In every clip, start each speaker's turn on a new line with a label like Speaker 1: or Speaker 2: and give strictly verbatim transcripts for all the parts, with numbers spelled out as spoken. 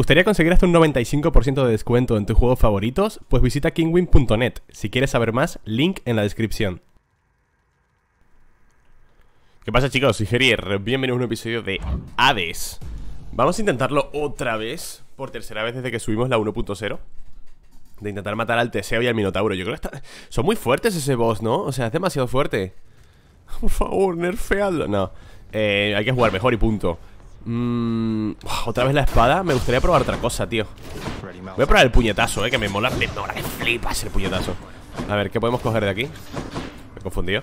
Speaker 1: gustaría conseguir hasta un noventa y cinco por ciento de descuento en tus juegos favoritos? Pues visita Kinguin punto net. Si quieres saber más, link en la descripción. ¿Qué pasa, chicos? Soy Gerier. Bienvenidos a un episodio de Hades. Vamos a intentarlo otra vez, por tercera vez desde que subimos la uno punto cero. De intentar matar al Teseo y al Minotauro. Yo creo que está... son muy fuertes ese boss, ¿no? O sea, es demasiado fuerte. Por favor, nerfeadlo. No, eh, hay que jugar mejor y punto. mm, Otra vez la espada. Me gustaría probar otra cosa, tío. Voy a probar el puñetazo, eh, que me mola. Me mola, me flipas el puñetazo. A ver, ¿qué podemos coger de aquí? Me he confundido.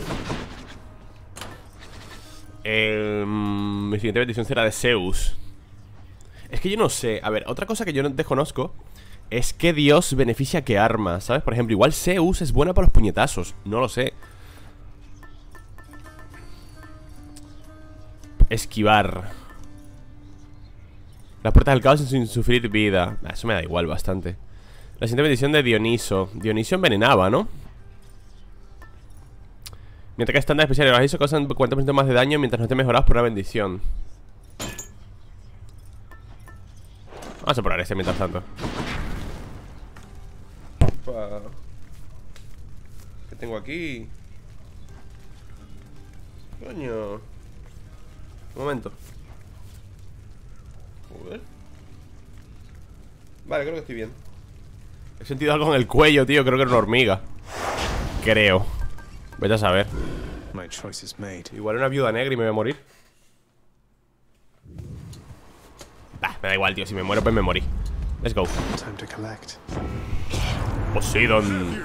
Speaker 1: eh, Mi siguiente bendición será de Zeus. Es que yo no sé. A ver, otra cosa que yo no desconozco es que Dios beneficia qué arma, ¿sabes? Por ejemplo, igual Zeus es buena para los puñetazos. No lo sé. Esquivar. Las puertas del caos sin sufrir vida. Eso me da igual bastante. La siguiente bendición de Dioniso. Dioniso envenenaba, ¿no? Mientras que estándar especial y Dioniso causan cuarenta por ciento más de daño mientras no esté mejorados por una bendición. Vamos a probar este mientras tanto. Opa. ¿Qué tengo aquí? Coño. Un momento. Joder. Vale, creo que estoy bien. He sentido algo en el cuello, tío. Creo que era una hormiga. Creo. Vete a saber. Igual una viuda negra y me voy a morir. Ah, me da igual, tío. Si me muero, pues me morí. Let's go. Poseidon.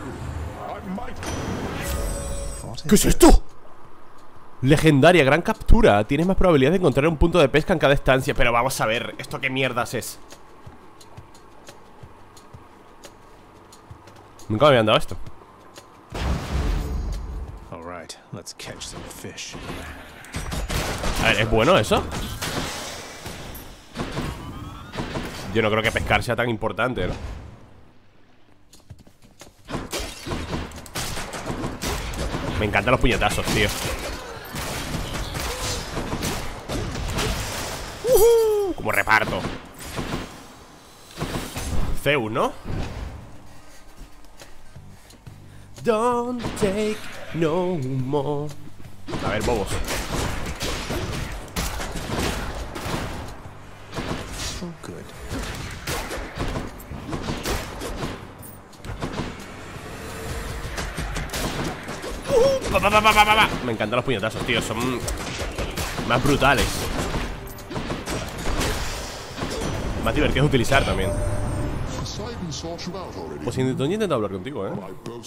Speaker 1: ¿Qué es esto? Legendaria, gran captura. Tienes más probabilidad de encontrar un punto de pesca en cada estancia. Pero vamos a ver, ¿esto qué mierdas es? Nunca me habían dado esto. A ver, ¿es bueno eso? Yo no creo que pescar sea tan importante, ¿no? Me encantan los puñetazos, tío. uh-huh. Como reparto. Zeus, ¿no? Don't take no more. A ver, bobos. So good. Uh, pa, pa, pa, pa, pa, pa. Me encantan los puñetazos, tío. Son más brutales. Más divertidos de utilizar también. Pues intento hablar contigo, eh.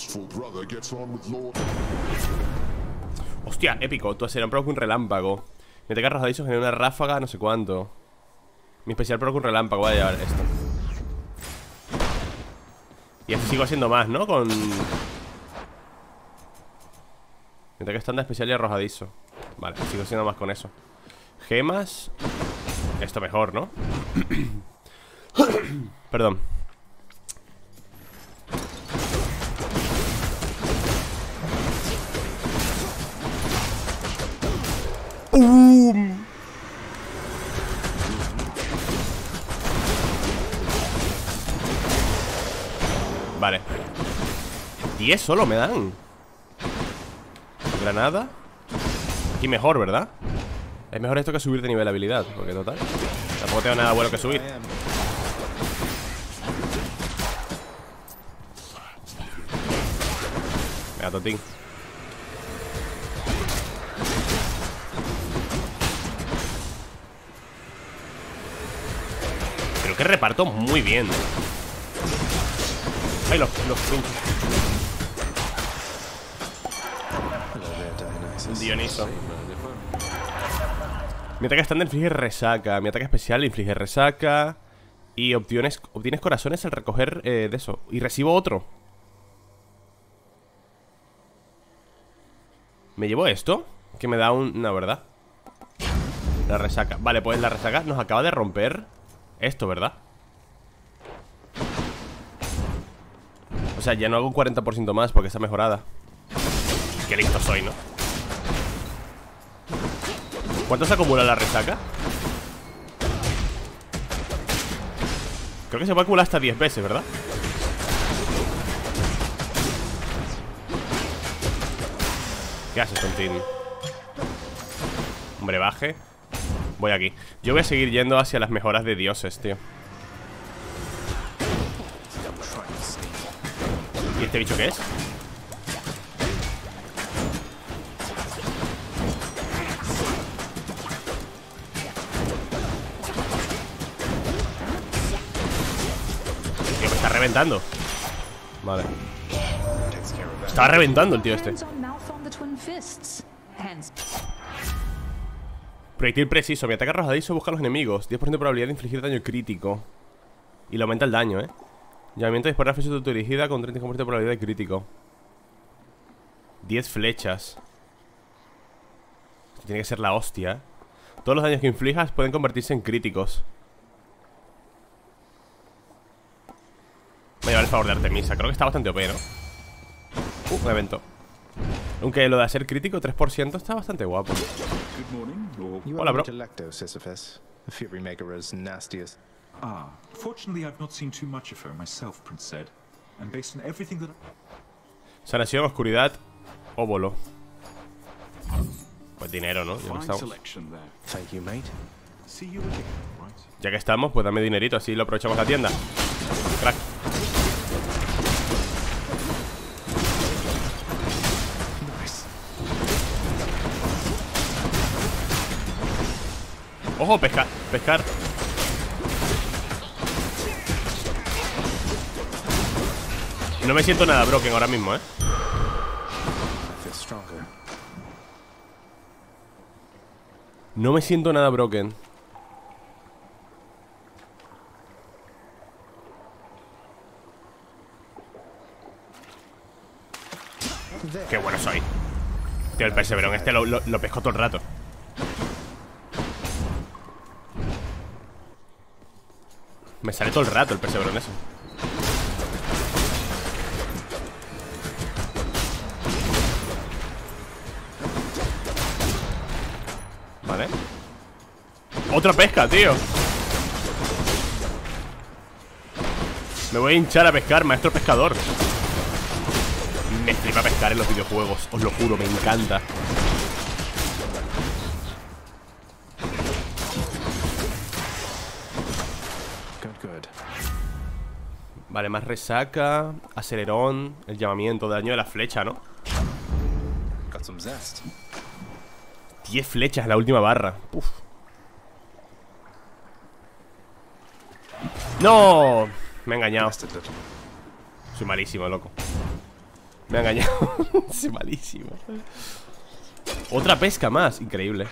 Speaker 1: Hostia, épico. Tu aceleran provoca un relámpago. Mi ataque arrojadizo genera una ráfaga, no sé cuánto. Mi especial provoca un relámpago. Voy a llevar esto. Y así sigo haciendo más, ¿no? Con... Mi ataque estándar especial y arrojadizo. Vale, sigo haciendo más con eso. Gemas. Esto mejor, ¿no? Perdón. Uh. Vale. diez solo me dan. Granada. Aquí mejor, ¿verdad? Es mejor esto que subir de nivel de habilidad. Porque total, tampoco tengo nada bueno que subir. Venga, Totín. Creo que reparto muy bien. Ay, los, los pinchos. Dioniso. Mi ataque estándar inflige resaca. Mi ataque especial inflige resaca. Y obtienes, obtienes corazones al recoger eh, de eso. Y recibo otro. ¿Me llevo esto? Que me da un... una, ¿verdad? La resaca. Vale, pues la resaca nos acaba de romper esto, ¿verdad? O sea, ya no hago un cuarenta por ciento más porque está mejorada. Qué listo soy, ¿no? ¿Cuánto se acumula la resaca? Creo que se puede acumular hasta diez veces, ¿verdad? ¿Qué haces, tontín? Hombre, baje. Voy aquí. Yo voy a seguir yendo hacia las mejoras de dioses, tío. ¿Y este bicho qué es? Tío, me está reventando. Vale. Estaba reventando el tío este. Proyectil preciso. Mi ataque arrojadizo busca a los enemigos. diez por ciento de probabilidad de infligir daño crítico. Y le aumenta el daño, eh. Llamamiento de disparar flecha autodirigida con treinta y cinco por ciento de probabilidad de crítico. diez flechas. Esto tiene que ser la hostia. Todos los daños que inflijas pueden convertirse en críticos. Me lleva el favor de Artemisa. Creo que está bastante O P, ¿no? Uh, un evento. Aunque lo de hacer crítico tres por ciento está bastante guapo. Hola, bro.
Speaker 2: Ah, fortunately I've not seen too much of her myself, Prince Zed. And based on everything that
Speaker 1: Sanación, oscuridad, óvulo. Pues dinero, ¿no? Ya que estamos. Ya que estamos, pues dame dinerito, así lo aprovechamos la tienda. Crack. Ojo, pescar, pescar. No me siento nada broken ahora mismo, ¿eh? No me siento nada broken. Qué bueno soy. Tío, el perseverón este lo, lo, lo pesco todo el rato. Me sale todo el rato el perseverón eso. Vale. Otra pesca, tío. Me voy a hinchar a pescar, maestro pescador. Me flipa pescar en los videojuegos, os lo juro, me encanta. Vale, más resaca, acelerón, el llamamiento, daño de la flecha, ¿no? diez flechas en la última barra. Uf. ¡No! Me he engañado. Soy malísimo, loco. Me he engañado. Soy malísimo. Otra pesca más, increíble.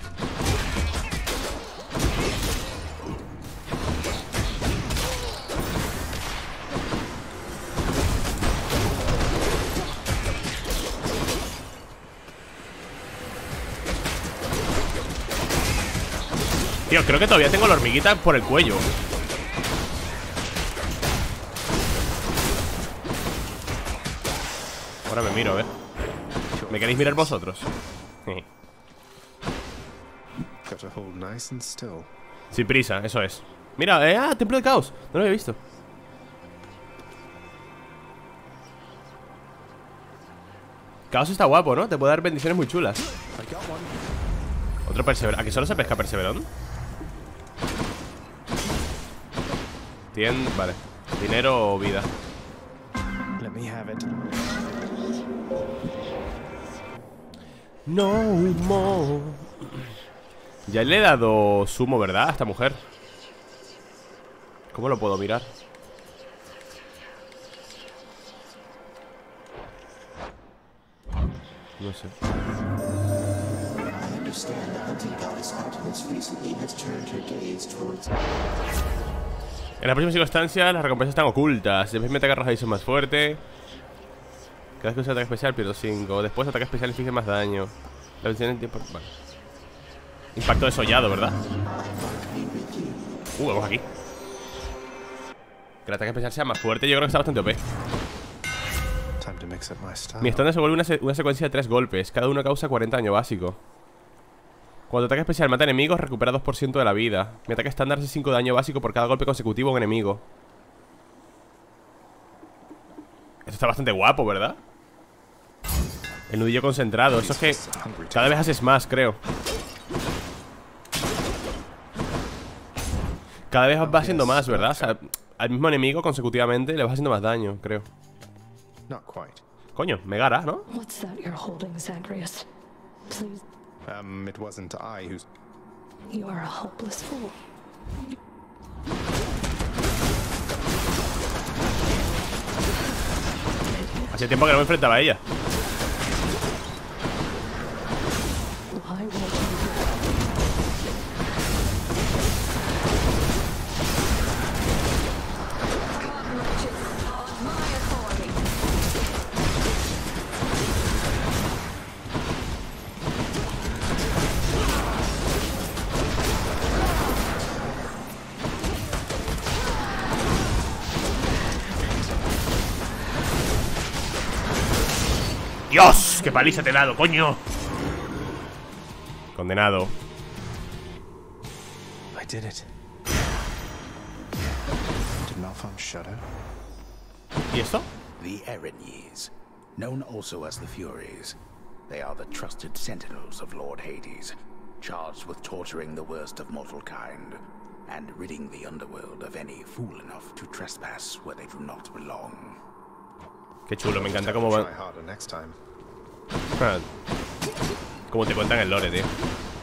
Speaker 1: Tío, creo que todavía tengo la hormiguita por el cuello. Ahora me miro, a ver. ¿Me queréis mirar vosotros? Sin prisa, eso es. Mira, eh, ah, templo de caos. No lo había visto. Caos está guapo, ¿no? Te puede dar bendiciones muy chulas. Otro perseverón. ¿Aquí solo se pesca perseverón? Tien... Vale. Dinero o vida. No more. Ya le he dado sumo, ¿verdad? A esta mujer. ¿Cómo lo puedo mirar? No sé. En la próxima circunstancia las recompensas están ocultas. Después mi ataque arrojadizo es más fuerte. Cada vez que usa ataque especial pierdo cinco. Después ataque especial inflige más daño. La vencida en tiempo... Vale. Impacto desollado, ¿verdad? Uh, vamos aquí. Que el ataque especial sea más fuerte. Yo creo que está bastante O P. Mi estándar se vuelve una, se una secuencia de tres golpes. Cada uno causa cuarenta daño básico. Cuando ataque especial mata enemigos, recupera dos por ciento de la vida. Mi ataque estándar hace cinco de daño básico por cada golpe consecutivo a un enemigo. Esto está bastante guapo, ¿verdad? El nudillo concentrado. Eso es que cada vez haces más, creo. Cada vez va haciendo más, ¿verdad? O sea, al mismo enemigo consecutivamente le vas haciendo más daño, creo. Coño, Megara, ¿no?
Speaker 3: What's that you're holding, Zagreus? Please.
Speaker 4: Um, it wasn't I who's...
Speaker 3: You are a helpless fool.
Speaker 1: Hace tiempo que no me enfrentaba a ella.
Speaker 3: Why won't you?
Speaker 1: ¡Dios! ¡Qué paliza te he dado, coño! Condenado.
Speaker 4: I did it. Did Malphite shudder?
Speaker 1: ¿Y esto?
Speaker 5: The Erinyes, known also as the Furies. They are the trusted sentinels of Lord Hades, charged with torturing the worst of mortal kind, and ridding the underworld of any fool enough to trespass where they do not belong.
Speaker 1: Qué chulo, me encanta cómo van. Como te cuentan el lore, tío.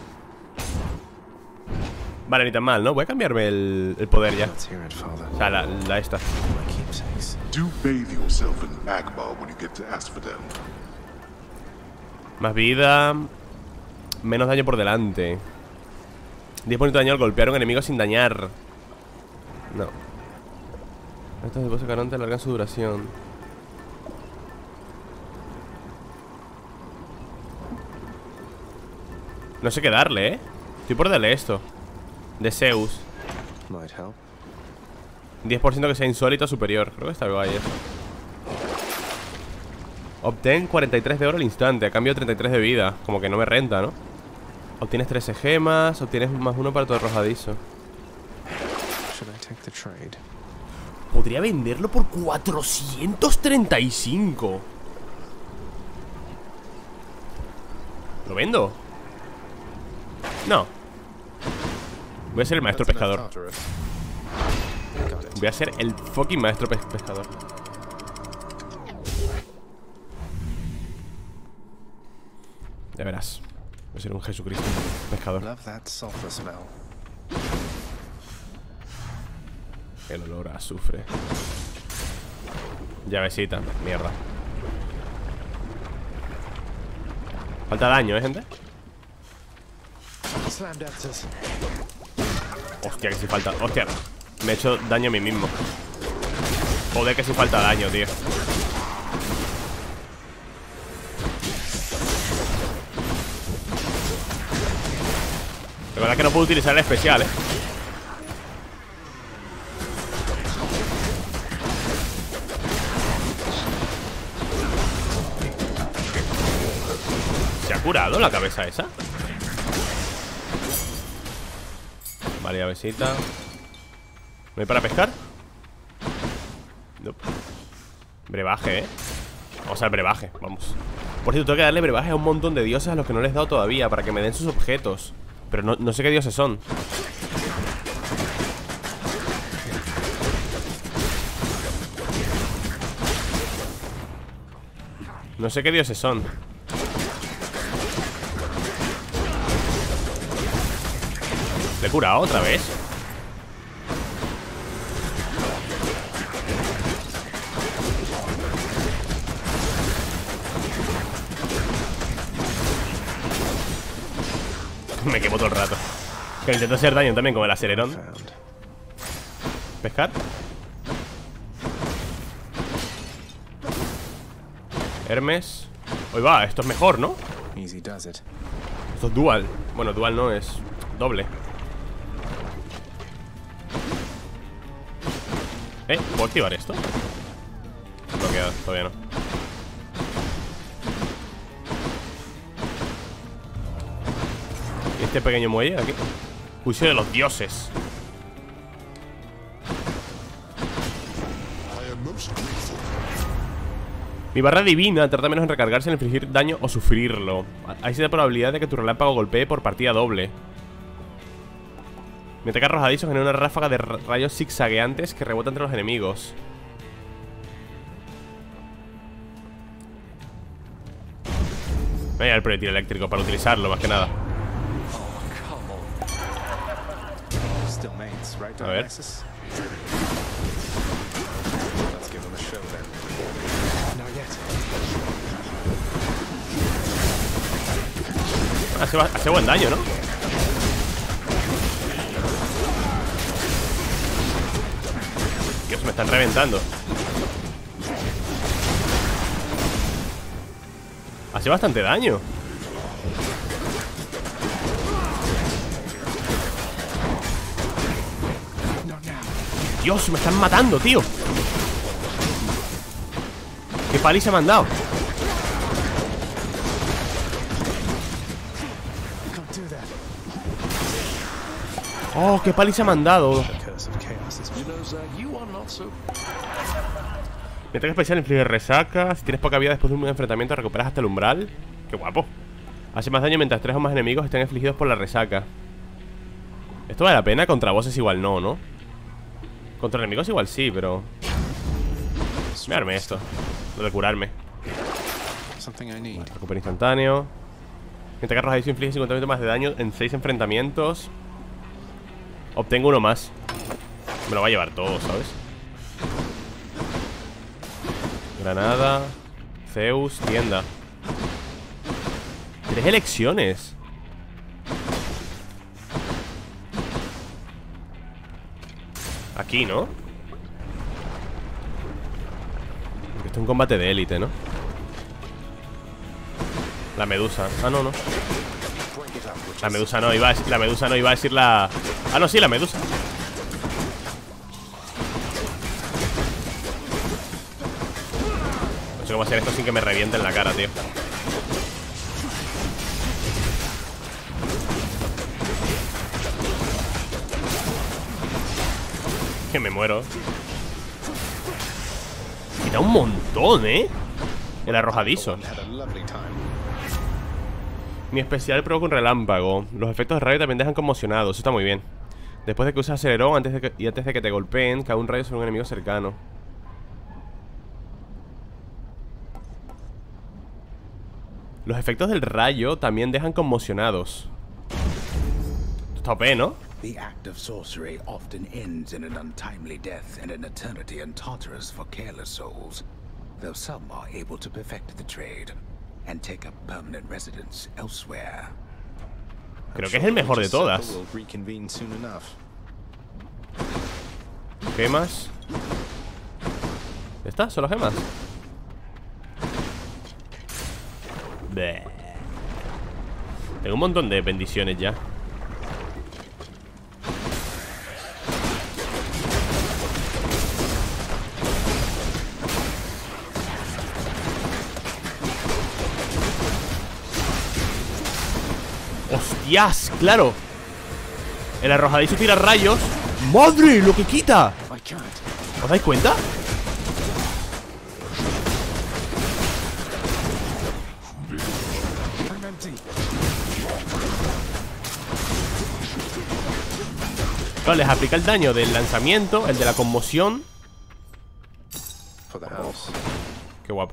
Speaker 1: Vale, ni tan mal, ¿no? Voy a cambiarme el, el poder ya. O sea, la, la esta.
Speaker 6: Do bathe yourself in magma when you get to Asphodel.
Speaker 1: Más vida. Menos daño por delante. diez puntos de daño al golpear a un enemigo sin dañar. No. Estos depósitos de Caronte alargan su duración. No sé qué darle, ¿eh? Estoy por darle esto. De Zeus. diez por ciento que sea insólito superior. Creo que está guay eso. Obtén cuarenta y tres de oro al instante, a cambio de treinta y tres de vida. Como que no me renta, ¿no? Obtienes trece gemas. Obtienes más uno para todo arrojadizo. Podría venderlo por cuatrocientos treinta y cinco. ¿Lo vendo? No. Voy a ser el maestro pescador. Voy a ser el fucking maestro pe pescador. Ya verás. Voy a ser un Jesucristo pescador. El olor a azufre. Llavecita, mierda. Falta daño, ¿eh, gente? Hostia, que si falta. Hostia, me he hecho daño a mí mismo. Joder, que si falta daño, tío. De verdad que no puedo utilizar el especial, eh. ¿Se ha curado la cabeza esa? Vale, llavecita. ¿No hay para pescar? No. Brebaje, eh. Vamos al brebaje, vamos. Por cierto, tengo que darle brebaje a un montón de dioses a los que no les he dado todavía, para que me den sus objetos. Pero no, no sé qué dioses son. No sé qué dioses son. ¿Le he curado otra vez? Me quemo todo el rato. Que intento hacer daño también con el acelerón. ¿Pescar? Hermes. Hoy va, esto es mejor, ¿no? Esto es dual. Bueno, dual no, es doble. ¿Eh? ¿Puedo activar esto? Bloqueado, todavía no. ¿Y este pequeño muelle aquí? Juicio de los dioses. Mi barra divina tarda menos en recargarse, en infligir daño o sufrirlo. Hay cierta probabilidad de que tu relámpago golpee por partida doble. Mi ataque arrojadizo genera una ráfaga de rayos zigzagueantes que rebota entre los enemigos. Voy a ir al proyectil eléctrico para utilizarlo, más que nada.
Speaker 4: Still mates, right,
Speaker 1: A ver.
Speaker 4: Dionysus? Let's give him a show then. Not yet.
Speaker 1: Hace, ba- hace buen daño, ¿no? Dios, me están reventando. Hace bastante daño. Dios, me están matando, tío. Qué paliza me han dado.
Speaker 4: Can't do that.
Speaker 1: Oh, qué paliza me han dado.
Speaker 4: The curse of chaos is
Speaker 1: Mi ataque especial inflige resaca. Si tienes poca vida después de un enfrentamiento, recuperas hasta el umbral. Qué guapo. Hace más daño mientras tres o más enemigos estén afligidos por la resaca. Esto vale la pena. Contra bosses igual no, ¿no? Contra enemigos igual sí, pero... Me armé esto. Lo de curarme.
Speaker 4: something I need.
Speaker 1: Recupero instantáneo. Mi ataque arrojadizo inflige cincuenta por ciento más de daño en seis enfrentamientos. Obtengo uno más. Me lo va a llevar todo, ¿sabes? Granada. Zeus, tienda. Tres elecciones. Aquí, ¿no? Porque esto es un combate de élite, ¿no? La medusa. Ah, no, no. La medusa no, iba a, la medusa no, iba a decir la... Ah, no, sí, la medusa. No sé cómo hacer esto sin que me revienten la cara, tío. Que me muero. Quita un montón, ¿eh? El arrojadizo.
Speaker 4: Had a lovely time.
Speaker 1: Mi especial provoca un relámpago. Los efectos de rayo también dejan conmocionado. Eso está muy bien. Después de que uses acelerón antes de que, y antes de que te golpeen, cae un rayo sobre un enemigo cercano. Los efectos del rayo también dejan conmocionados. Esto está O P, ¿no?
Speaker 5: The act of sorcery often ends in an untimely death and an eternity in Tartarus for careless souls, though some are able to perfect the trade and take up permanent residence elsewhere.
Speaker 1: Creo que es el mejor de todas.
Speaker 4: We'll reconvene soon enough.
Speaker 1: Gemas. ¿Ya está? ¿Solo gemas? Bleh. Tengo un montón de bendiciones ya. ¡Hostias! ¡Claro! El arrojadizo tira rayos. ¡Madre! ¡Lo que quita! ¿Os dais cuenta? Claro, les aplica el daño del lanzamiento, el de la conmoción.
Speaker 4: For the house.
Speaker 1: Qué guapo.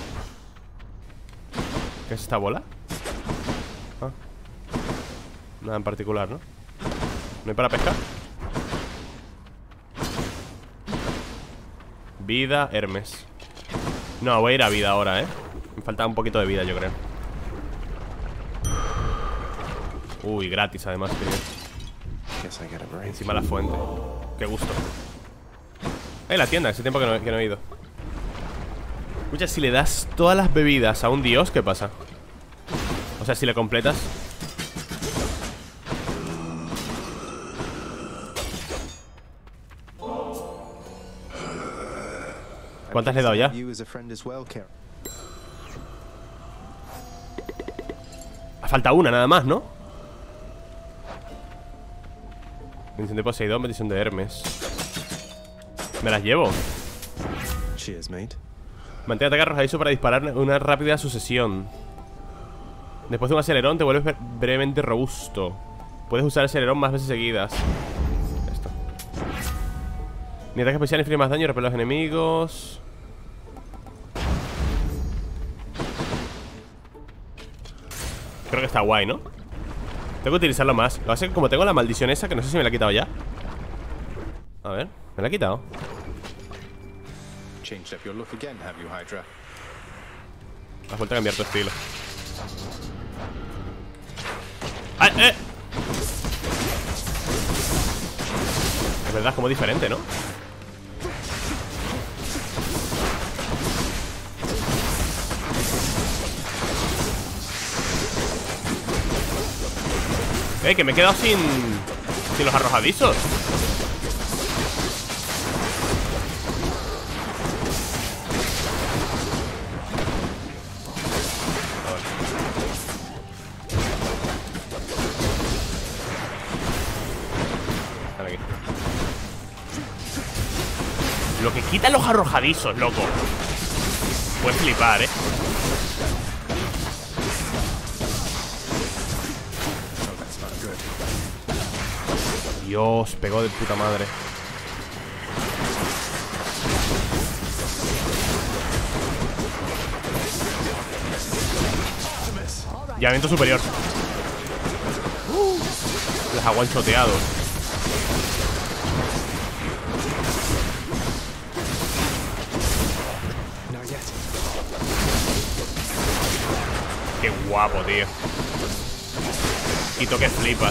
Speaker 1: ¿Qué es esta bola? Ah. Nada en particular, ¿no? ¿No hay para pescar? Vida, Hermes. No, voy a ir a vida ahora, ¿eh? Me falta un poquito de vida, yo creo. Uy, gratis además, tío.
Speaker 4: Guess I get a break.
Speaker 1: Encima la fuente. Qué gusto. Eh, la tienda, hace tiempo que no, que no he ido. Escucha, si le das todas las bebidas a un dios, ¿qué pasa? O sea, si le completas. ¿Cuántas le he dado ya?
Speaker 4: You as a friend as well, Karen.
Speaker 1: Falta una nada más, ¿no? Bendición de Poseidón, bendición de Hermes. Me las llevo.
Speaker 4: Cheers, mate.
Speaker 1: Mantén ataque arrojadizo para disparar una rápida sucesión. Después de un acelerón te vuelves brevemente robusto. Puedes usar el acelerón más veces seguidas. Esto. Mi ataque especial inflige más daño y repele a los enemigos. Creo que está guay, ¿no? Tengo que utilizarlo más. Lo que pasa es que como tengo la maldición esa, que no sé si me la he quitado ya. A ver, me la he quitado.
Speaker 4: Changed up your look again, have you, Hydra?
Speaker 1: Has vuelto a cambiar tu estilo. ¡Ay, eh! Es verdad, es como diferente, ¿no? Eh, que me he quedado sin... sin los arrojadizos. Lo que quita los arrojadizos, loco. Puedes flipar, eh. Dios, pegó de puta madre. Llamamiento superior. uh, Les ha guanchoteado. Qué guapo, tío. Quito que flipas.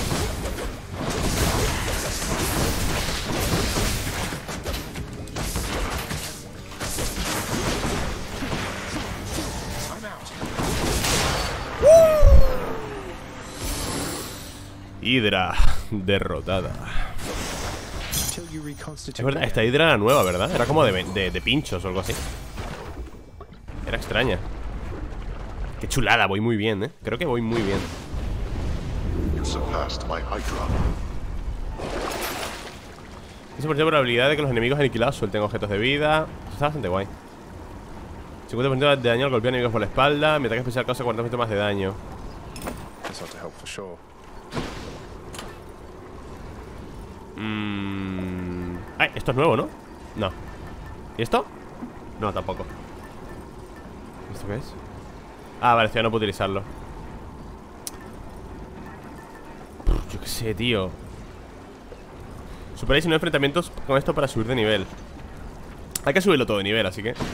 Speaker 1: Hydra derrotada. Es verdad, esta Hydra era nueva, ¿verdad? Era como de, de, de pinchos o algo así. Era extraña. Qué chulada, voy muy bien, ¿eh? Creo que voy muy bien.
Speaker 6: You surpassed my Hydra.
Speaker 1: quince por ciento de probabilidad de que los enemigos aniquilados suelten objetos de vida. Eso está bastante guay. cincuenta por ciento de daño al golpear enemigos por la espalda. Mi ataque especial causa cuarenta por ciento más de daño. Mmm... Ay, esto es nuevo, ¿no? No. ¿Y esto? No, tampoco. ¿Esto qué es? Ah, vale, esto ya no puedo utilizarlo. Pff, yo qué sé, tío. Superáis diecinueve enfrentamientos con esto para subir de nivel. Hay que subirlo todo de nivel, así que...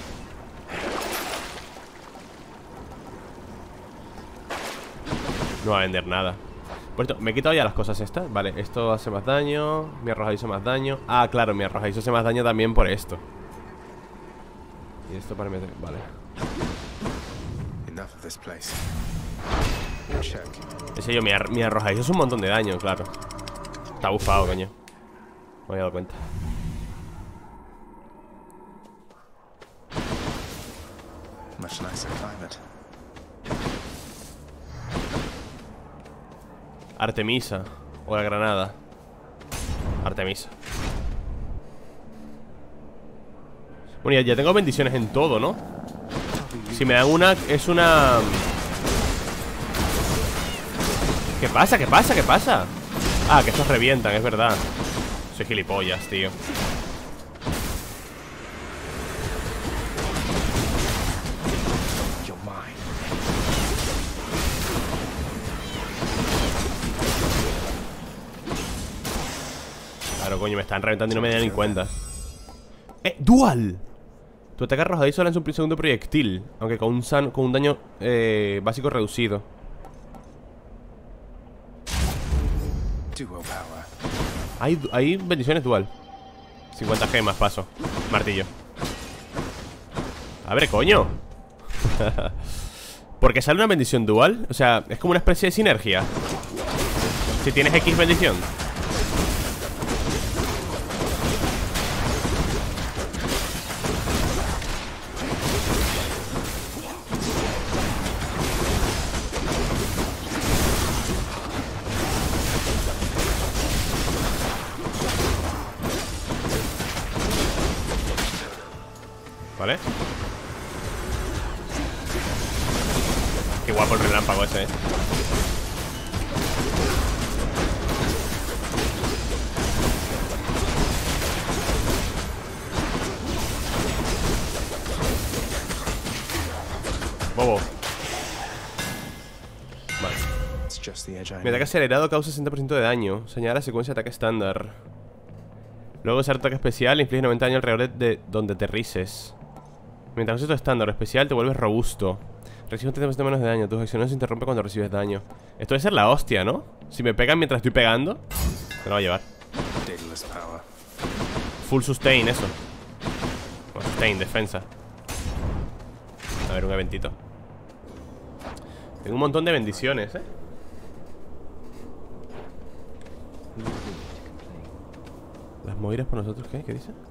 Speaker 1: No va a vender nada. Por esto, me he quitado ya las cosas estas. Vale, esto hace más daño. Mi arrojadizo más daño. Ah, claro, mi arrojadizo hace más daño también por esto. Y esto para meter... Vale. Ese yo, mi, ar mi arrojadizo es un montón de daño, claro. Está bufado, coño. Me había dado cuenta.
Speaker 4: Much nicer climate.
Speaker 1: Artemisa. O la granada. Artemisa. Bueno, ya, ya tengo bendiciones en todo, ¿no? Si me dan una, es una... ¿Qué pasa? ¿Qué pasa? ¿Qué pasa? Ah, que estos revientan, es verdad. Soy gilipollas, tío. Claro, coño, me están reventando y no me dan ni cuenta. ¡Eh! ¡Dual! Tu ataque arrojadizo lanza un segundo proyectil, aunque con un, san, con un daño eh, básico reducido. Hay, hay bendiciones dual. cincuenta gemas, paso. Martillo. A ver, coño. Porque sale una bendición dual. O sea, es como una especie de sinergia. Si tienes X bendición. ¿Vale? Qué guapo el relámpago ese, eh. Bobo. Vale.
Speaker 4: It's just the edge I
Speaker 1: Mi
Speaker 4: need.
Speaker 1: ataque acelerado causa sesenta por ciento de daño. Señala la secuencia de ataque estándar. Luego usar ataque especial inflige noventa daño alrededor de, de donde aterrices. Mientras uses tu estándar o especial te vuelves robusto. Recibes un treinta por ciento menos de daño. Tus acciones se interrumpen cuando recibes daño. Esto debe ser la hostia, ¿no? Si me pegan mientras estoy pegando, se lo va a llevar.
Speaker 4: Daedalus power.
Speaker 1: Full sustain, eso. O sustain, defensa. A ver, un eventito. Tengo un montón de bendiciones, ¿eh? Las moiras por nosotros, ¿qué? ¿Qué dice?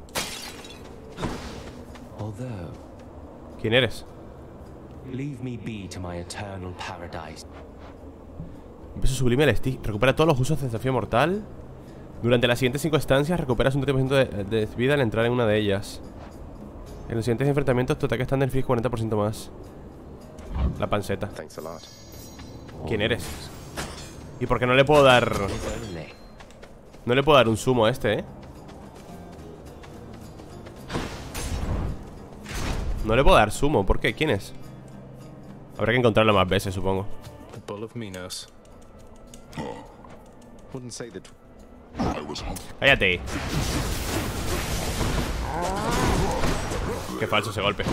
Speaker 7: Although,
Speaker 1: ¿Quién eres?
Speaker 7: leave me be to my eternal paradise.
Speaker 1: Un peso sublime al stick. Recupera todos los usos de desafío mortal. Durante las siguientes cinco estancias recuperas un treinta por ciento de, de vida al entrar en una de ellas. En los siguientes enfrentamientos tu ataque estándar inflige cuarenta por ciento más. La panceta.
Speaker 4: Thanks a lot.
Speaker 1: ¿Quién eres? ¿Y por qué no le puedo dar...
Speaker 7: If only.
Speaker 1: No le puedo dar un sumo a este, eh? No le puedo dar sumo, ¿por qué? ¿Quién es? Habrá que encontrarlo más veces, supongo.
Speaker 4: The Bull of Minos. Wouldn't say that.
Speaker 6: I was hungry.
Speaker 1: Cállate. Qué falso ese golpe.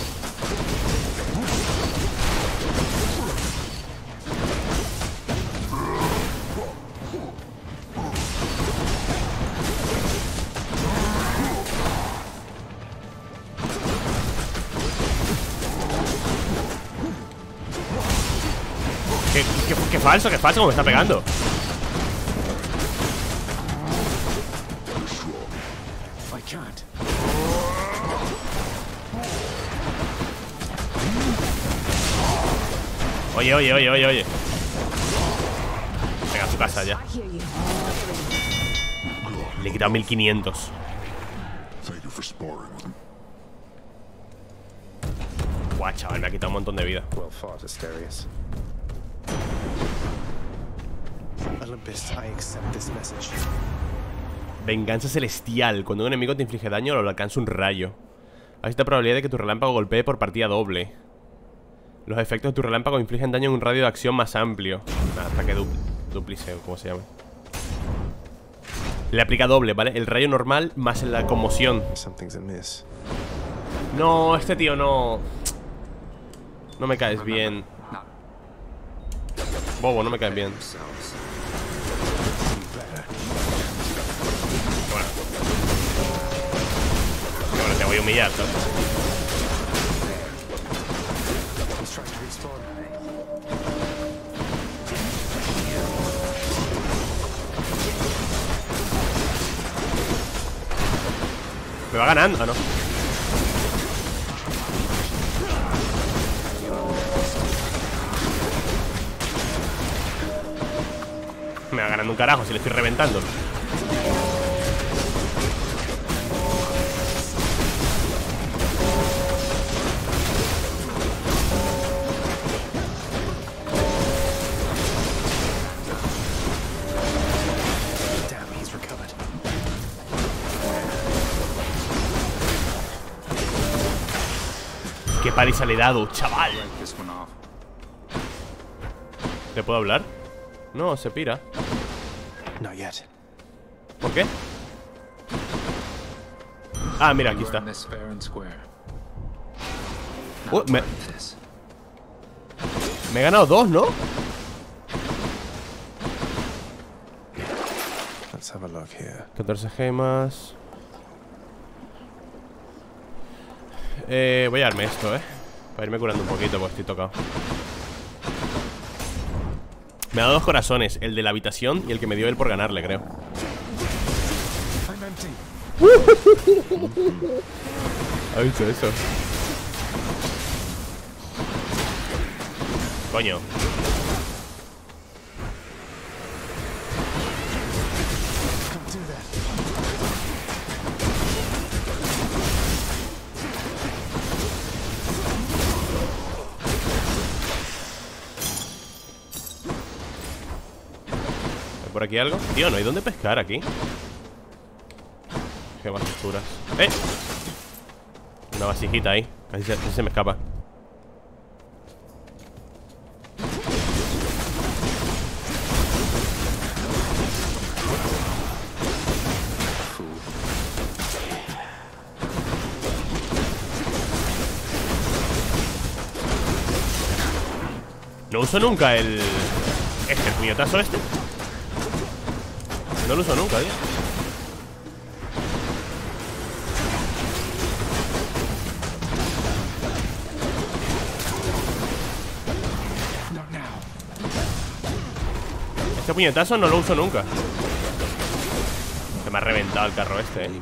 Speaker 1: Qué, qué, qué falso, qué falso como me está pegando.
Speaker 2: I can't.
Speaker 1: Oye, oye, oye, oye, oye. Venga, a su casa ya. Le he quitado mil quinientos.
Speaker 6: Thank you for sparring with me.
Speaker 1: Guau, chaval, me ha quitado un montón de vida.
Speaker 4: Well fought, Asterius. Olympus, I accept this message.
Speaker 1: Venganza celestial. Cuando un enemigo te inflige daño, lo alcanza un rayo. Hay esta probabilidad de que tu relámpago golpee por partida doble. Los efectos de tu relámpago infligen daño en un radio de acción más amplio. Nah, ataque du duplice, ¿cómo se llama? Le aplica doble, ¿vale? El rayo normal más la conmoción.
Speaker 4: Something's amiss.
Speaker 1: No, este tío no... No me caes bien. Bobo, no me caes bien. Bueno. Que bueno, te voy a humillar, ¿sabes?
Speaker 4: He's trying to respawn.
Speaker 1: Me va ganando, ¿o no? Me va ganando un carajo si le estoy reventando.
Speaker 4: Damn, he's recovered.
Speaker 1: Qué paliza le he dado, chaval.
Speaker 2: This one off.
Speaker 1: ¿Le puedo hablar? No, se pira.
Speaker 4: Not yet.
Speaker 1: ¿Por qué? Ah, mira, aquí está.
Speaker 2: This fair and square.
Speaker 1: Uh, me... me he ganado dos, ¿no?
Speaker 4: Let's have a look here.
Speaker 1: catorce gemas. Eh, voy a darme esto, eh. Para irme curando un poquito porque estoy tocado. Me ha dado dos corazones, el de la habitación y el que me dio él por ganarle, creo.
Speaker 2: I'm empty.
Speaker 1: ¿Ha visto eso? Coño.
Speaker 4: Can't do that.
Speaker 1: por aquí algo. Tío, no hay dónde pescar aquí. Qué más texturas. ¡Eh! Una vasijita ahí. Casi se, casi se me escapa. No uso nunca el... Este, el puñetazo este. No lo uso nunca, tío. Este puñetazo no lo uso nunca. Se me ha reventado el carro este, eh.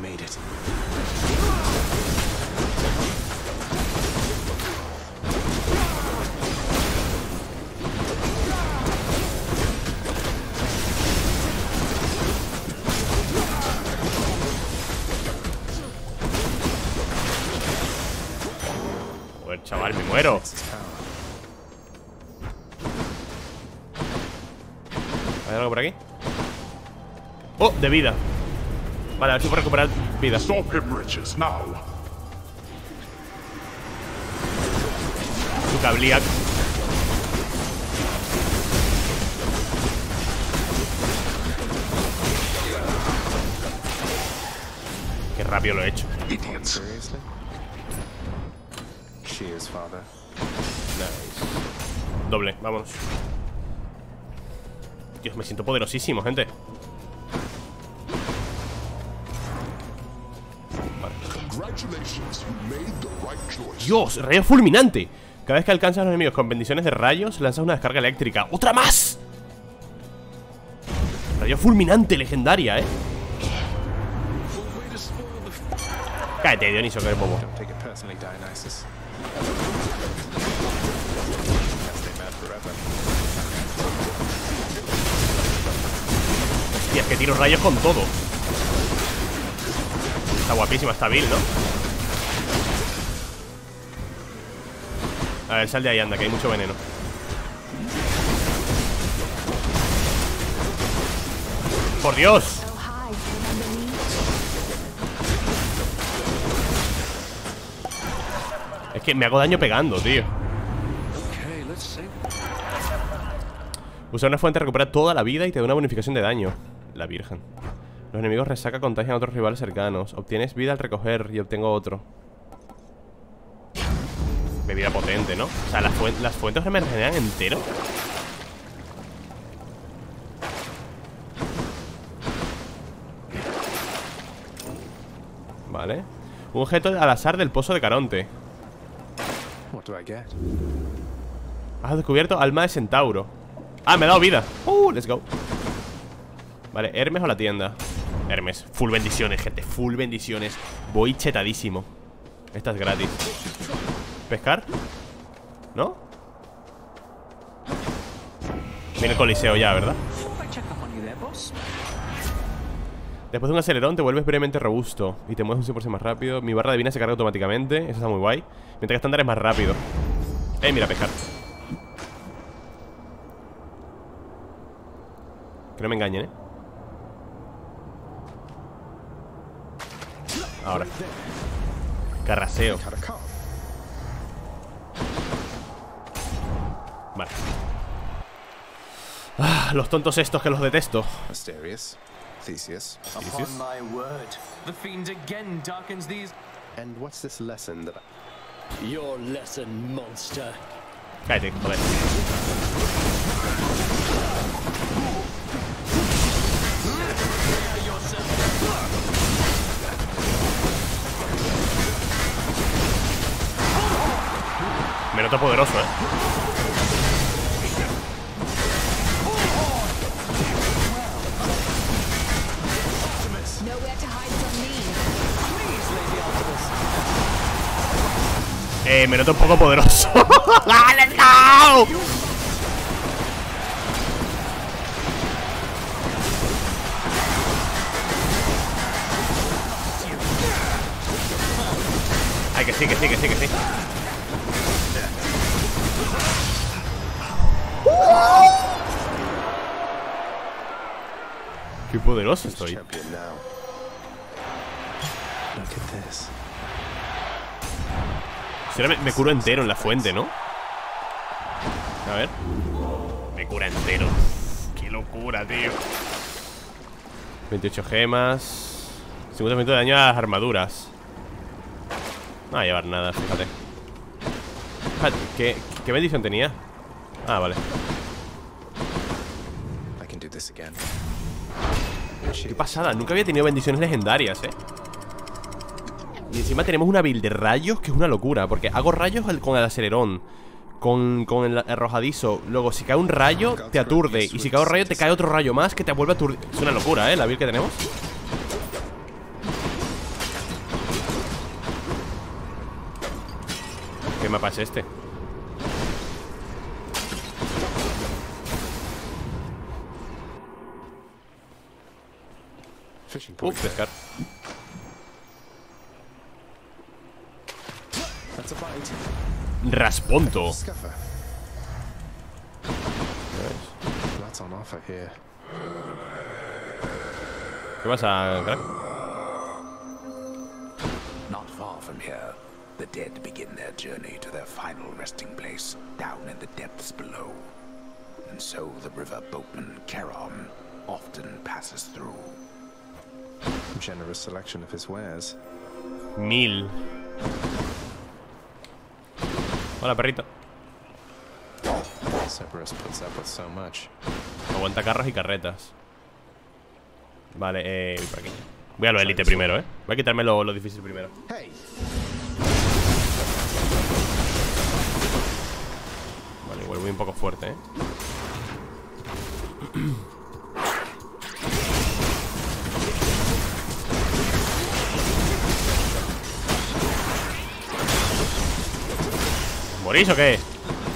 Speaker 1: Joder, chaval, me muero. ¿Hay algo por aquí? ¡Oh! De vida. Vale, a ver si puedo recuperar vida.
Speaker 6: Stop him, riches, now.
Speaker 1: Su cabliac. Qué rápido lo he hecho.
Speaker 6: Idiots.
Speaker 4: Seriously? Cheers, father.
Speaker 1: Nice. Doble, vámonos. Dios, me siento poderosísimo, gente. Dios, rayo fulminante. Cada vez que alcanzas a los enemigos con bendiciones de rayos, lanzas una descarga eléctrica. ¡Otra más! Rayo fulminante, legendaria, eh. Cállate, Dioniso, que eres bobo.
Speaker 4: Don't take it personally, Dionysus. Stay mad forever.
Speaker 1: Hostia, es que tiro rayos con todo. Está guapísima, está Bill, ¿no? A ver, sal de ahí, anda, que hay mucho veneno. ¡Por Dios! Es que me hago daño pegando, tío. Usar una fuente recupera toda la vida y te da una bonificación de daño. La virgen. Los enemigos resaca contagian a otros rivales cercanos. Obtienes vida al recoger y obtengo otro. Bebida potente, ¿no? O sea, las, fu las fuentes me regeneran entero. Vale. Un objeto al azar del pozo de Caronte.
Speaker 4: What do I get?
Speaker 1: Has descubierto alma de centauro. Ah, me ha dado vida. Uh, let's go. Vale, Hermes o la tienda. Hermes, full bendiciones, gente. Full bendiciones. Voy chetadísimo. Esta es gratis. ¿Pescar? ¿No? Viene el coliseo ya, ¿verdad? Después de un acelerón te vuelves brevemente robusto y te mueves un cien por ciento más rápido. Mi barra de vida se carga automáticamente. Eso está muy guay. Mientras que estándar es más rápido. Eh, mira, pescar. Que no me engañen, ¿eh? Ahora. Carraseo. Vale. Ah, los tontos estos que los detesto.
Speaker 4: Asterius. Theseus.
Speaker 1: Theseus.
Speaker 7: Upon my word, the fiend again darkens these.
Speaker 4: And what's this lesson that I...
Speaker 8: Your lesson, monster.
Speaker 1: Cállate, joder. Me noto poderoso, eh. Eh, me noto un poco poderoso. ¡Let's go! Ay, que sí, que sí, que sí, que sí. poderoso estoy.
Speaker 4: Champion now. Look at this.
Speaker 1: Si ahora me, me curo entero en la fuente, ¿no? A ver. Me cura entero. Qué locura, tío. veintiocho gemas. cincuenta por ciento de daño a las armaduras. No va a llevar nada, fíjate. ¿Qué, qué bendición tenía? Ah, vale.
Speaker 4: I can do this again.
Speaker 1: Qué pasada, nunca había tenido bendiciones legendarias, eh. Y encima tenemos una build de rayos que es una locura. Porque hago rayos con el acelerón, Con, con el arrojadizo. Luego si cae un rayo te aturde. Y si cae un rayo te cae otro rayo más que te vuelve a aturdir. Es una locura, eh, la build que tenemos. ¿Qué mapa es este?
Speaker 4: Fishing
Speaker 1: Uh,
Speaker 4: point.
Speaker 1: pescar.
Speaker 4: That's a bite.
Speaker 1: Rasponto.
Speaker 4: Scuffer. That's on offer here.
Speaker 1: ¿Qué pasa, crack?
Speaker 5: Not far from here, the dead begin their journey to their final resting place down in the depths below. And so the river boatman Charon often passes through.
Speaker 4: Generous selection of his wares.
Speaker 1: Mil. Hola, perrito.
Speaker 4: Cerberus puts up with so much.
Speaker 1: Aguanta carros y carretas. Vale, eh, voy por aquí. Voy a lo élite primero, eh. Voy a quitarme lo, lo difícil primero.
Speaker 4: Hey.
Speaker 1: Vale, igual voy un poco fuerte, eh. ¿Morís o qué?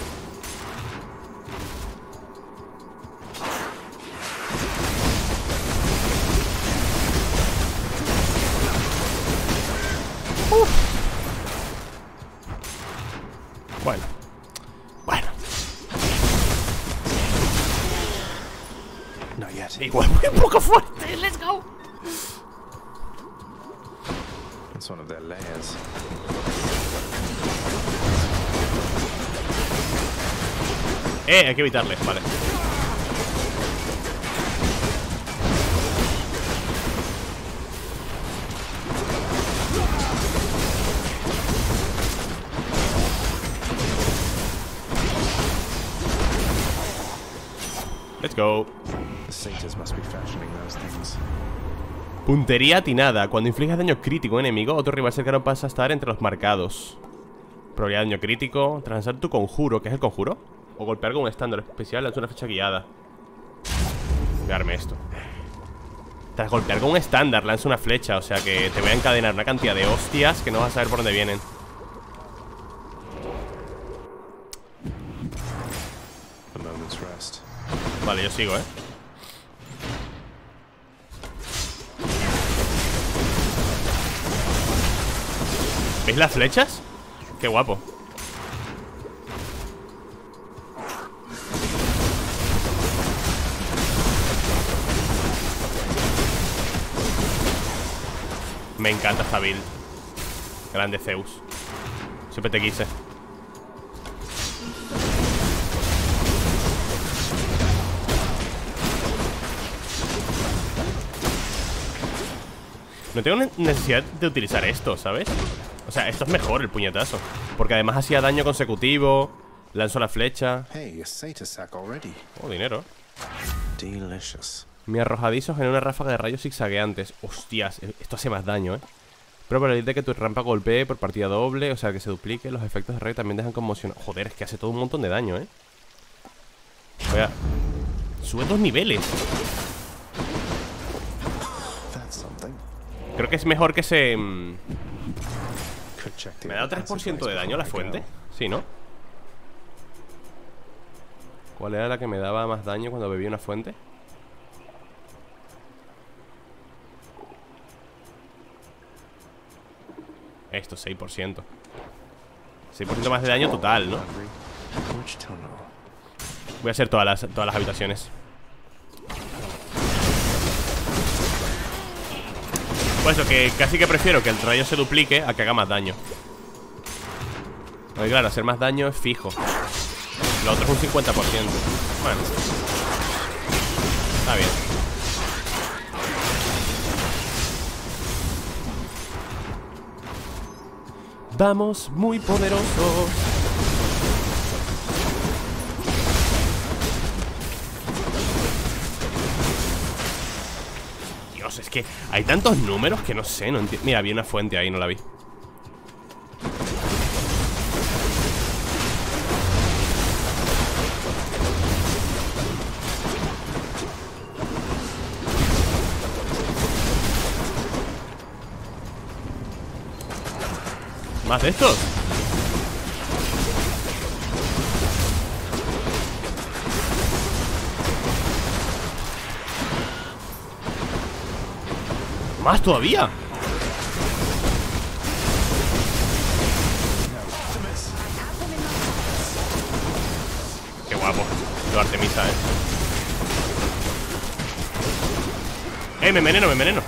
Speaker 1: Uf. Bueno. Bueno.
Speaker 4: Not yet.
Speaker 1: Igual muy un poco fuerte. Let's go.
Speaker 4: It's one of their layers.
Speaker 1: Eh, hay que evitarle, vale. Let's go.
Speaker 4: The satyrs must be fashioning those things.
Speaker 1: Puntería atinada. Cuando infliges daño crítico a un enemigo, otro rival cercano pasa a estar entre los marcados. Probabilidad de daño crítico. Transar tu conjuro. ¿Qué es el conjuro? O golpear con un estándar especial. Lanza una flecha guiada. Voy a darme esto. Tras golpear con un estándar, lanza una flecha. O sea que te voy a encadenar una cantidad de hostias que no vas a saber por dónde vienen.
Speaker 4: A moment's rest.
Speaker 1: Vale, yo sigo, eh. ¿Veis las flechas? Qué guapo. Me encanta esta build. Grande Zeus. Siempre te quise. No tengo necesidad de utilizar esto, ¿sabes? O sea, esto es mejor, el puñetazo. Porque además hacía daño consecutivo. Lanzo la flecha.
Speaker 4: Hey, a satyr sack already.
Speaker 1: Oh, dinero.
Speaker 4: Delicious.
Speaker 1: Mi arrojadizo genera una ráfaga de rayos zigzagueantes. Hostias, esto hace más daño, eh. Pero probabilidad de que tu rampa golpee por partida doble. O sea, que se duplique. Los efectos de rayo también dejan conmoción. Joder, es que hace todo un montón de daño, eh. Voy a... Sube dos niveles.
Speaker 4: That's something.
Speaker 1: Creo que es mejor que se... mm,
Speaker 4: Could check the
Speaker 1: ¿Me da tres por ciento de daño la fuente? Sí, ¿no? ¿Cuál era la que me daba más daño cuando bebía una fuente? Esto, seis por ciento. seis por ciento más de daño total, ¿no?
Speaker 4: Which tunnel?
Speaker 1: Voy a hacer todas las, todas las habitaciones. Pues eso, que casi que prefiero que el rayo se duplique a que haga más daño. Porque claro, hacer más daño es fijo. Lo otro es un cincuenta por ciento. Bueno, está bien. Vamos muy poderosos. Dios, es que hay tantos números que no sé, no entiendo. Mira, había una fuente ahí, no la vi. ¿Más de estos? ¿Más todavía? Qué guapo. Lo Artemisa, eh. Eh, me enveneno, me enveneno.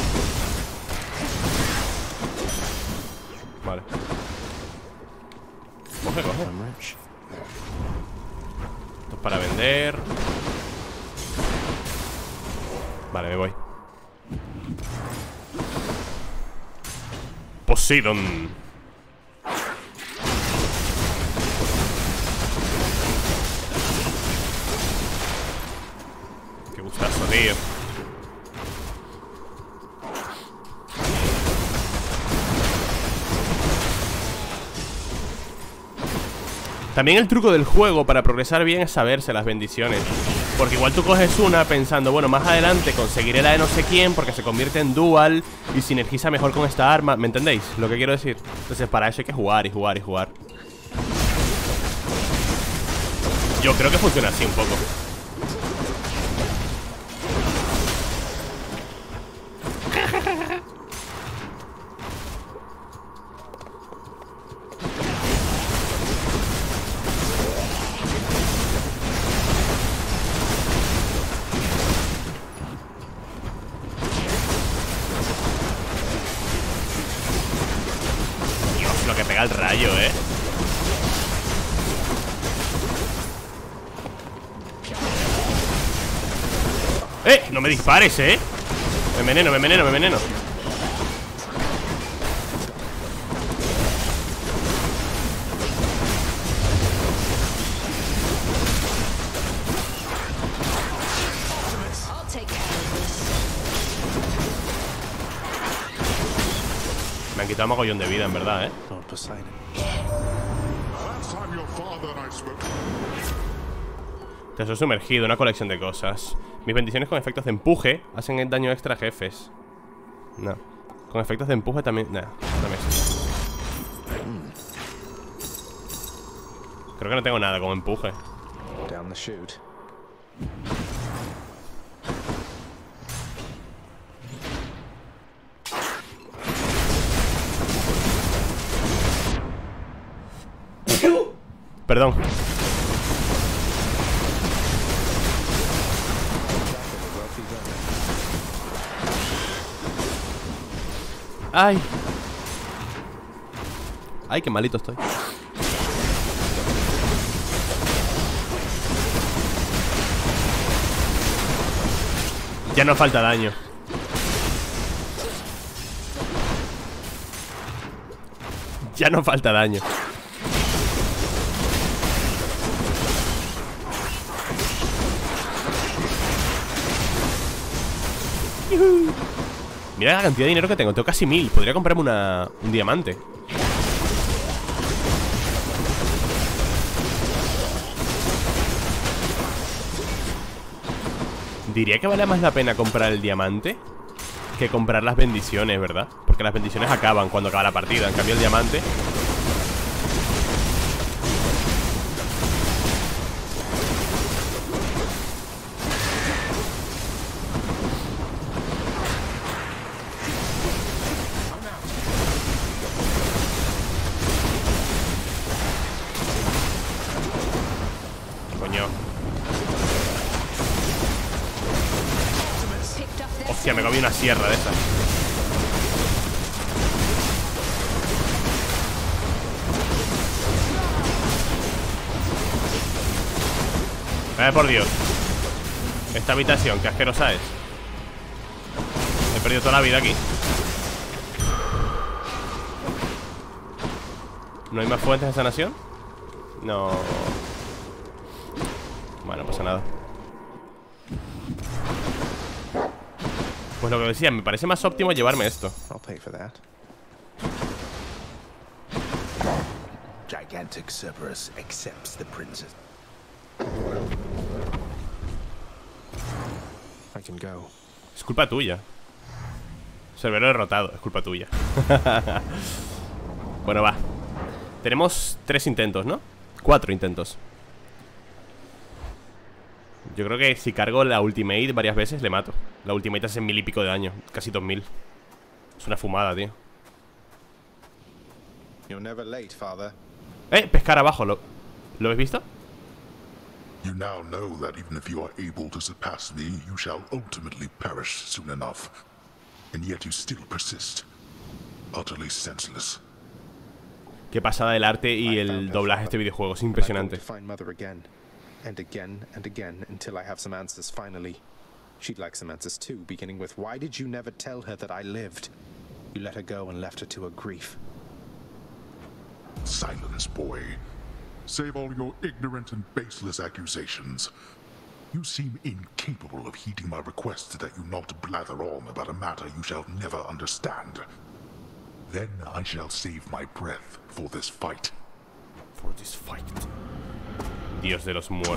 Speaker 1: Vale. Coge, coge. Esto es para vender. Vale, me voy. Poseidon. Qué gustazo, tío. También el truco del juego para progresar bien es saberse las bendiciones. Porque igual tú coges una pensando, bueno, más adelante conseguiré la de no sé quién porque se convierte en dual y sinergiza mejor con esta arma. ¿Me entendéis lo que quiero decir? Entonces para eso hay que jugar y jugar y jugar. Yo creo que funciona así un poco. Lo que pega el rayo, eh. ¡Eh! No me dispares, eh. Me enveneno, me enveneno, me enveneno. Me han quitado mogollón de vida, en verdad, eh. Tesoro sumergido, una colección de cosas. Mis bendiciones con efectos de empuje hacen daño extra a jefes. No. Con efectos de empuje también. Nah, dame eso. Creo que no tengo nada con empuje.
Speaker 4: Down the chute.
Speaker 1: Perdón. Ay. Ay, qué malito estoy. Ya no falta daño. Ya no falta daño. Mira la cantidad de dinero que tengo. Tengo casi mil. Podría comprarme una, un diamante. Diría que vale más la pena comprar el diamante que comprar las bendiciones, ¿verdad? Porque las bendiciones acaban cuando acaba la partida. En cambio el diamante... Coño. Hostia, me comí una sierra de esas. Vaya por Dios. Esta habitación, qué asquerosa es. He perdido toda la vida aquí. ¿No hay más fuentes de sanación? No. Bueno, no pasa nada. Pues lo que decía, me parece más óptimo llevarme esto.
Speaker 4: I'll pay for that.
Speaker 5: Gigantic Cerberus accepts the princess.
Speaker 4: I can go.
Speaker 1: Es culpa tuya. Cerbero derrotado, es culpa tuya. Bueno, va. Tenemos tres intentos, ¿no? Cuatro intentos. Yo creo que si cargo la ultimate varias veces le mato. La ultimate hace mil y pico de daño. Casi dos mil. Es una fumada, tío.
Speaker 4: You're never late, father.
Speaker 1: Eh, pescar abajo, ¿lo, ¿lo habéis visto?
Speaker 6: You now know that even if you are able to surpass me, you shall ultimately perish soon enough. And yet you still persist. Utterly senseless.
Speaker 1: Qué pasada el arte y el doblaje de este videojuego. Es impresionante.
Speaker 4: Find mother again, and again and again until I have some answers finally. She'd like some answers too, beginning with why did you never tell her that I lived? You let her go and left her to her grief.
Speaker 6: Silence, boy. Save all your ignorant and baseless accusations. You seem incapable of heeding my request that you not blather on about a matter you shall never understand. Then I shall save my breath for this fight.
Speaker 1: For this fight. Dios de los muertos.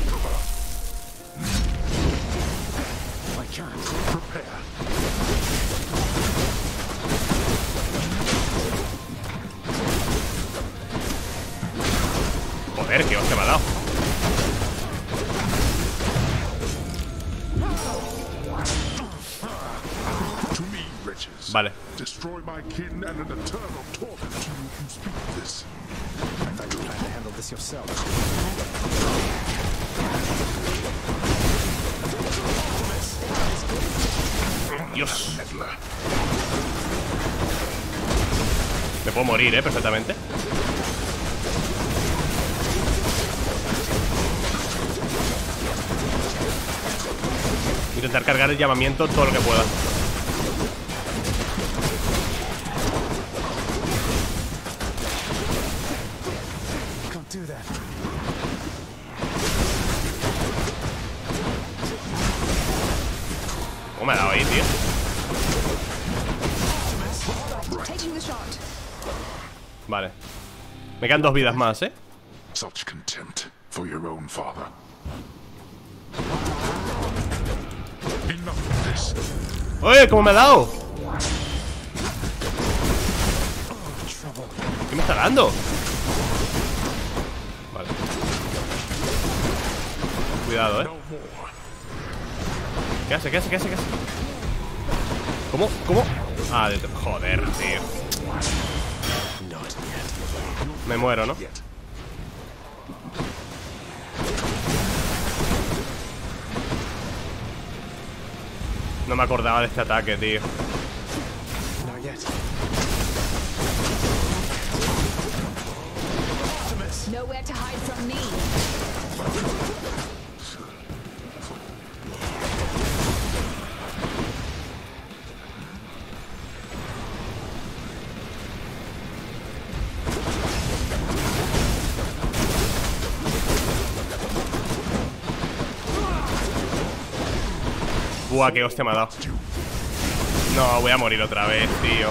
Speaker 6: My chance. Prepare.
Speaker 1: Joder, qué hostia me ha dado.
Speaker 6: To me, wretches.
Speaker 1: Vale.
Speaker 6: Destroy my kin and an eternal torment to you who speak of this.
Speaker 4: I thought you planned to handle this yourself.
Speaker 1: Dios. Me puedo morir, eh, perfectamente. Intentar cargar el llamamiento todo lo que pueda. ¿Cómo me ha dado ahí, tío? Vale. Me quedan dos vidas más, ¿eh?
Speaker 6: Such contempt for your own father. Enough of this.
Speaker 1: ¡Oye! ¿Cómo me ha dado? ¿Qué me está dando? Vale. Cuidado, ¿eh? ¿Qué hace? ¿Qué hace? ¿Qué hace? ¿Qué hace? ¿Cómo? ¿Cómo? Ah, de... joder, tío. Me muero, ¿no? No me acordaba de este ataque, tío.
Speaker 9: Nowhere to hide from me.
Speaker 1: Buah, qué hostia me ha dado. No, voy a morir otra vez, tío.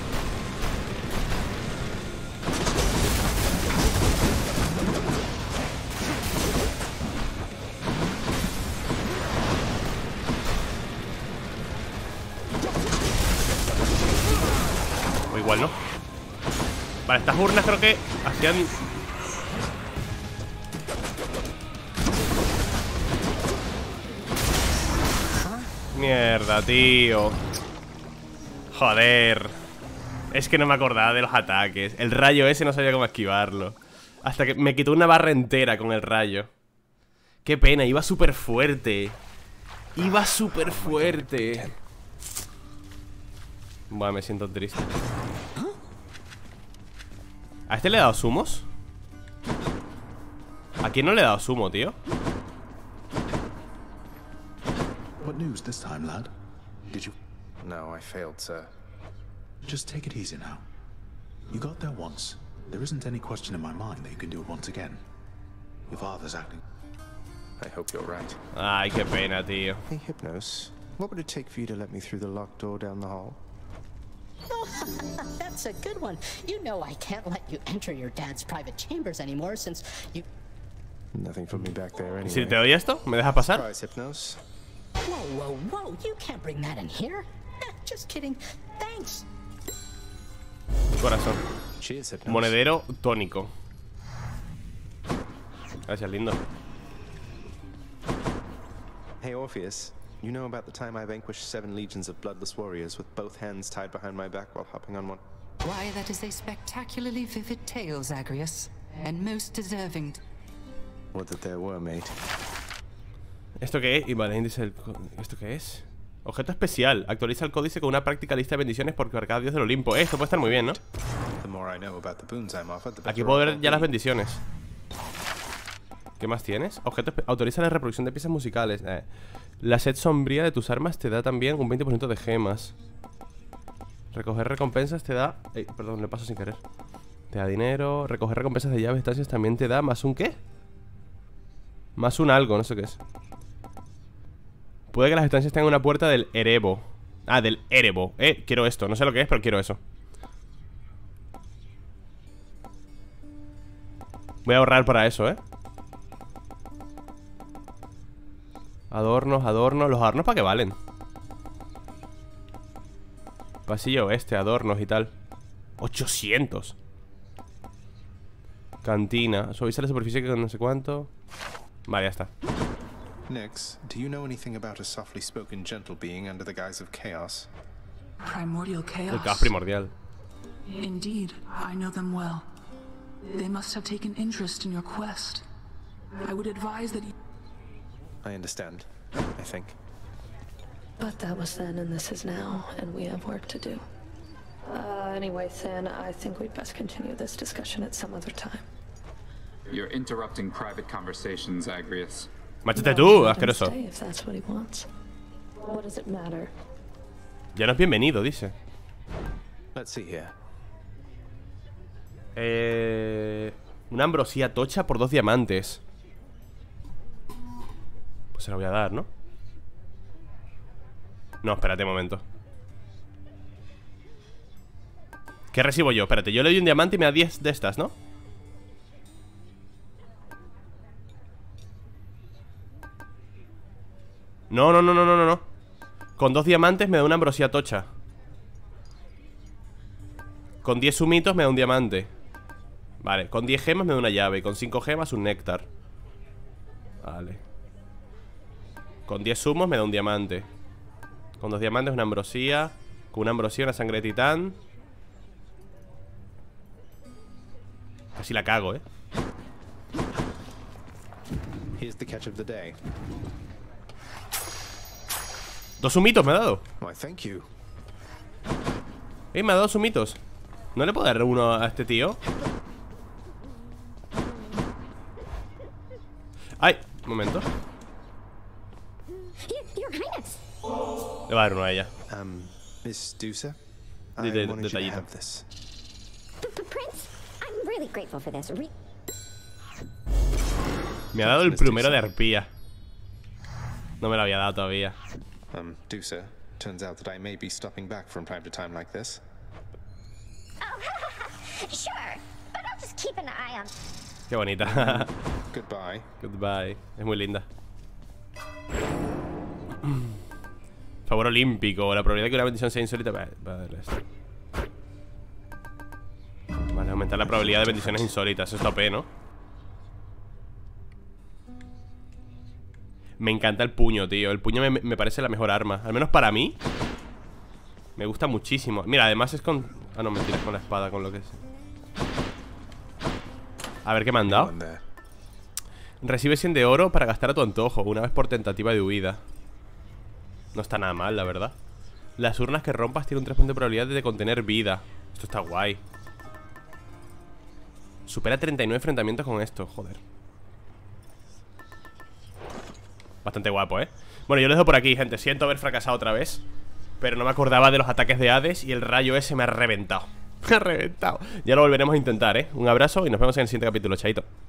Speaker 1: O igual no. Vale, estas urnas creo que hacían... Mierda, tío. Joder. Es que no me acordaba de los ataques. El rayo ese no sabía cómo esquivarlo. Hasta que me quitó una barra entera con el rayo. Qué pena, iba súper fuerte. Iba súper fuerte. Bueno, me siento triste. ¿A este le he dado sumos? ¿A quién no le he dado sumo, tío?
Speaker 5: news this time, lad? Did you...
Speaker 4: No, I failed, sir.
Speaker 5: Just take it easy now. You got there once. There isn't any question in my mind that you can do it once again. Your father's acting...
Speaker 4: I hope you're right.
Speaker 1: Ay, qué pena, tío.
Speaker 4: Hey, Hypnos, what would it take for you to let me through the locked door down the hall?
Speaker 10: That's a good one. You know I can't let you enter your dad's private chambers anymore since you...
Speaker 4: Nothing for me back there anyway.
Speaker 1: Si te doy esto, ¿me dejas pasar?
Speaker 4: Surprise, Hypnos.
Speaker 10: Whoa, whoa, whoa, you can't bring that in here. Eh, just kidding. Thanks.
Speaker 1: Corazón.
Speaker 4: Cheers, Hypnos.
Speaker 1: Monedero tónico. Gracias, lindo.
Speaker 4: Hey, Orpheus. You know about the time I vanquished seven legions of bloodless warriors with both hands tied behind my back while hopping on one?
Speaker 11: Why, that is a spectacularly vivid tale, Zagreus, and most deserving.
Speaker 4: Would that there were, mate.
Speaker 1: ¿Esto qué es? Y vale, índice del... ¿Esto qué es? Objeto especial. Actualiza el códice con una práctica lista de bendiciones por cada dios del Olimpo. Eh, esto puede estar muy bien, ¿no? Aquí puedo ver ya las bendiciones. ¿Qué más tienes? Objeto autoriza la reproducción de piezas musicales. eh. La sed sombría de tus armas te da también un veinte por ciento de gemas. Recoger recompensas te da... Eh, perdón, le paso sin querer. Te da dinero. Recoger recompensas de llaves y estancias también te da más un ¿qué? Más un algo, no sé qué es. Puede que las estancias tengan una puerta del Erebo. Ah, del Erebo. Eh, quiero esto, no sé lo que es, pero quiero eso. Voy a ahorrar para eso, eh. Adornos, adornos. ¿Los adornos para qué valen? Pasillo oeste, adornos y tal. ochocientos. Cantina. Suaviza la superficie que no sé cuánto. Vale, ya está.
Speaker 4: Nyx, do you know anything about a softly spoken gentle being under the guise of chaos?
Speaker 12: Primordial chaos.
Speaker 1: El caos primordial.
Speaker 12: Indeed, I know them well. They must have taken interest in your quest. I would advise that you...
Speaker 4: I understand, I think.
Speaker 3: But that was then and this is now, and we have work to do. Uh, anyway, Than, I think we'd best continue this discussion at some other time.
Speaker 13: You're interrupting private conversations, Zagreus.
Speaker 1: Machete tú, asqueroso.
Speaker 3: Stay if that's what he wants. What does it matter?
Speaker 1: Ya no es bienvenido, dice.
Speaker 4: Let's see here.
Speaker 1: Eh, una ambrosía tocha por dos diamantes. Pues se la voy a dar, ¿no? No, espérate un momento. ¿Qué recibo yo? Espérate, yo le doy un diamante y me da diez de estas, ¿no? No, no, no, no, no, no, no. Con dos diamantes me da una ambrosía tocha. Con diez sumitos me da un diamante. Vale, con diez gemas me da una llave. Y con cinco gemas un néctar. Vale. Con diez sumos me da un diamante. Con dos diamantes una ambrosía. Con una ambrosía una sangre de titán. Casi la cago, eh.
Speaker 4: Here's the catch of the day.
Speaker 1: Dos sumitos me ha dado.
Speaker 4: Why, thank you.
Speaker 1: Eh, me ha dado sumitos. ¿No le puedo dar uno a este tío? Ay, un momento. Le va a dar uno a ella.
Speaker 4: Um, Miss Dusa,
Speaker 1: De-
Speaker 4: I
Speaker 1: de-
Speaker 4: wanted you to
Speaker 1: detallito.
Speaker 4: have this.
Speaker 14: Prince, I'm really grateful for this. Re
Speaker 1: Me ha dado el plumero de arpía. No me lo había dado todavía.
Speaker 4: Um, Dusa, turns out that I may be stopping back from time to time like this.
Speaker 14: Sure, but I'll just keep an eye on.
Speaker 1: Qué bonita.
Speaker 4: Goodbye.
Speaker 1: Goodbye. Es muy linda. Favor olímpico. La probabilidad de que una bendición sea insólita. Vale, voy a darle esto. Vale, aumentar la probabilidad de bendiciones insólitas. Eso está O P, ¿no? Me encanta el puño, tío. El puño me, me parece la mejor arma. Al menos para mí. Me gusta muchísimo. Mira, además es con... Ah, no, mentira, es con la espada, con lo que es. A ver qué me han dado. Recibe cien de oro para gastar a tu antojo, una vez por tentativa de huida. No está nada mal, la verdad. Las urnas que rompas tienen un tres por ciento de probabilidad de contener vida. Esto está guay. Supera treinta y nueve enfrentamientos con esto, joder. Bastante guapo, ¿eh? Bueno, yo lo dejo por aquí, gente. Siento haber fracasado otra vez, pero no me acordaba de los ataques de Hades y el rayo ese me ha reventado. Me ha reventado. Ya lo volveremos a intentar, ¿eh? Un abrazo y nos vemos en el siguiente capítulo, chaito.